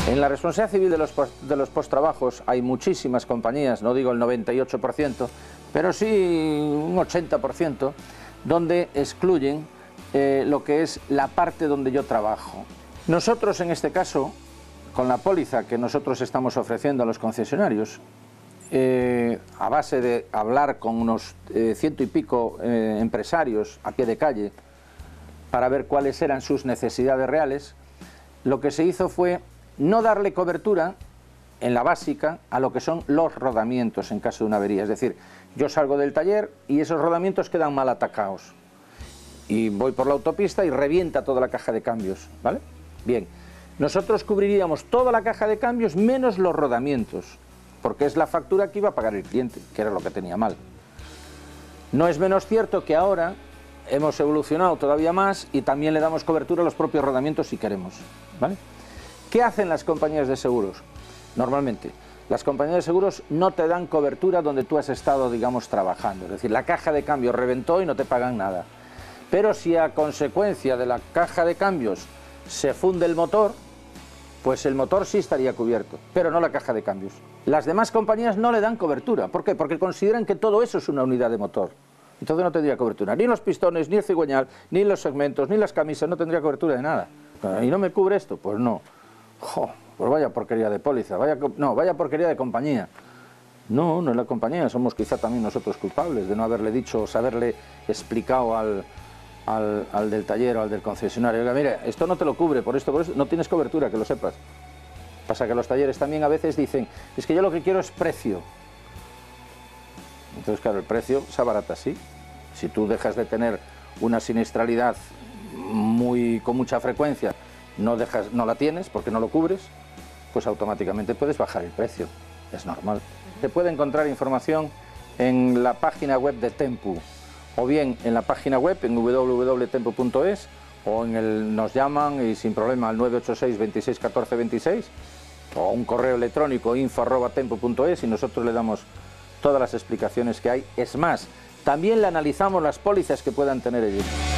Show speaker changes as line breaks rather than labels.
En la responsabilidad civil de los posttrabajos hay muchísimas compañías, no digo el 98%, pero sí un 80%, donde excluyen lo que es la parte donde yo trabajo. Nosotros en este caso, con la póliza que nosotros estamos ofreciendo a los concesionarios, a base de hablar con unos 100 y pico empresarios a pie de calle para ver cuáles eran sus necesidades reales, lo que se hizo fue no darle cobertura en la básica a lo que son los rodamientos en caso de una avería. Es decir, yo salgo del taller y esos rodamientos quedan mal atacados y voy por la autopista y revienta toda la caja de cambios, ¿vale? Bien, nosotros cubriríamos toda la caja de cambios menos los rodamientos, porque es la factura que iba a pagar el cliente, que era lo que tenía mal. No es menos cierto que ahora hemos evolucionado todavía más y también le damos cobertura a los propios rodamientos si queremos, ¿vale? ¿Qué hacen las compañías de seguros? Normalmente, las compañías de seguros no te dan cobertura donde tú has estado, digamos, trabajando. Es decir, la caja de cambios reventó y no te pagan nada. Pero si a consecuencia de la caja de cambios se funde el motor, pues el motor sí estaría cubierto, pero no la caja de cambios. Las demás compañías no le dan cobertura. ¿Por qué? Porque consideran que todo eso es una unidad de motor. Entonces no tendría cobertura. Ni los pistones, ni el cigüeñal, ni los segmentos, ni las camisas, no tendría cobertura de nada. ¿Y no me cubre esto? Pues no. Pues vaya porquería de póliza, vaya porquería de compañía. No, no es la compañía, somos quizá también nosotros culpables de no haberle dicho o saberle explicado al del taller o al del concesionario: oiga, mire, esto no te lo cubre, por esto, no tienes cobertura, que lo sepas. Pasa que los talleres también a veces dicen: es que yo lo que quiero es precio. Entonces, claro, el precio se abarata así. Si tú dejas de tener una siniestralidad con mucha frecuencia, no la tienes porque no lo cubres, pues automáticamente puedes bajar el precio, es normal. Se puede encontrar información en la página web de Tempu, o bien en la página web en www.tempu.es, o nos llaman y sin problema al 986 26 14 26, o un correo electrónico info@tempu.es y nosotros le damos todas las explicaciones que hay. Es más, también le analizamos las pólizas que puedan tener ellos.